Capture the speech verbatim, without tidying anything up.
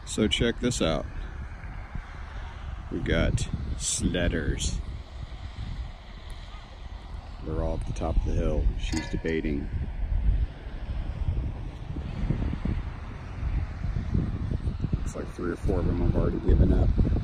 So check this out. We got sledders. They're all at the top of the hill. She's debating. Looks like three or four of them have already given up.